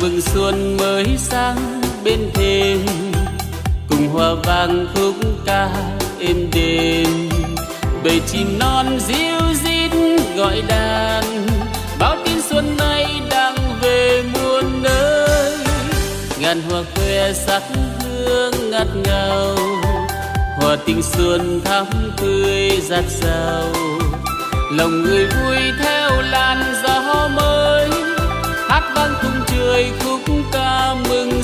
mừng xuân mới sang bên thềm, cùng hoa vang khúc ca êm đềm. Bầy chim non ríu rít gọi đàn, báo tin xuân nay đang về muôn nơi. Ngàn hoa khoe sắc hương ngát ngào, hoa tình xuân thắm tươi rát rào. Lòng người vui theo làn gió mới, hát vang tung trời khúc ca mừng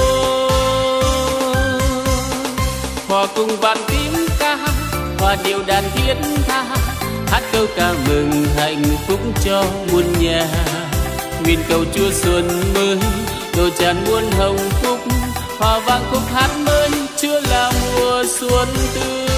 xuân. Hoa cùng vạn tím ca, hoa điệu đàn thiết tha, hát câu ca mừng hạnh phúc cho muôn nhà. Nguyện cầu Chúa xuân mới đổ tràn muôn hồng phúc, hoa vang khúc hát mới Chúa là mùa xuân tươi.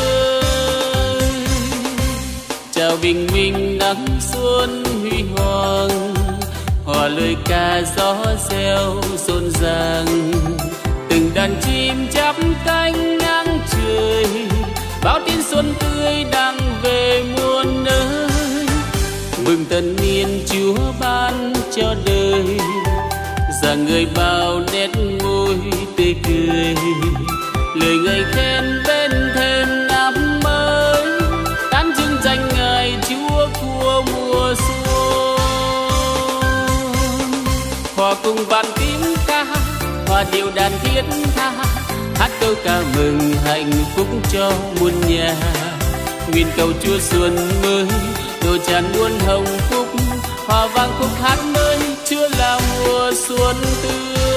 Chào bình minh nắng xuân huy hoàng, hòa lời ca gió reo rộn ràng. Từng đàn chim chắp cánh ngang trời, báo tin xuân tươi đang về muôn nơi. Mừng tân niên Chúa ban cho đời, rằng người bao nét môi tươi cười. Lời ngợi khen bên thêm năm mới, tán dương danh Ngài Chúa của mùa xuân. Hòa cùng vạn tím ca, hòa điệu đàn thiết tha, hát câu ca mừng hạnh phúc cho muôn nhà. Nguyện cầu Chúa xuân mới đổ tràn muôn hồng phúc, hòa vang khúc hát mới Chúa là mùa xuân tươi.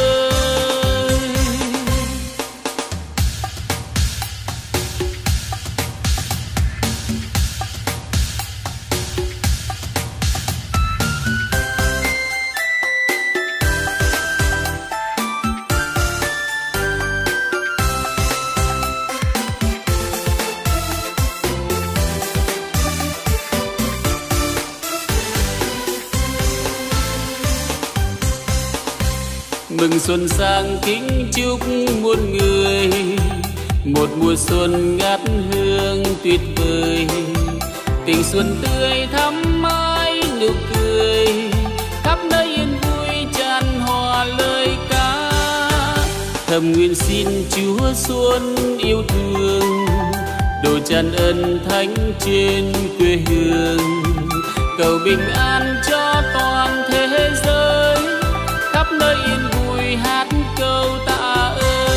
Mừng xuân sang kính chúc muôn người, một mùa xuân ngát hương tuyệt vời. Tình xuân tươi thắm mãi nụ cười, khắp nơi yên vui tràn hòa lời ca. Thầm nguyện xin Chúa xuân yêu thương, đổ tràn ân thánh trên quê hương. Cầu bình an cho toàn thế giới, khắp nơi yên vui hát câu tạ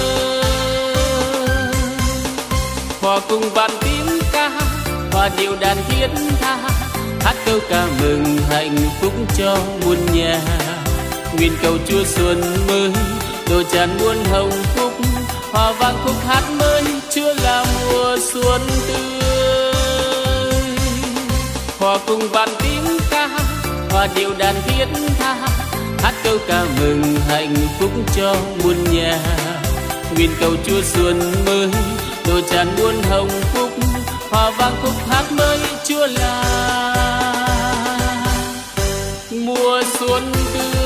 ơn. Hòa cùng vạn tím ca, hòa điệu đàn thiết tha, hát câu ca mừng hạnh phúc cho muôn nhà. Nguyện cầu Chúa xuân mới đổ tràn muôn hồng phúc, hòa vang khúc hát mới Chúa là mùa xuân tươi. Hòa cùng vạn tím ca, hòa điệu đàn thiết tha, hát câu ca mừng hạnh phúc cho muôn nhà. Nguyện cầu Chúa xuân mới đổ tràn muôn hồng phúc, hòa vang khúc hát mới Chúa là mùa xuân tươi.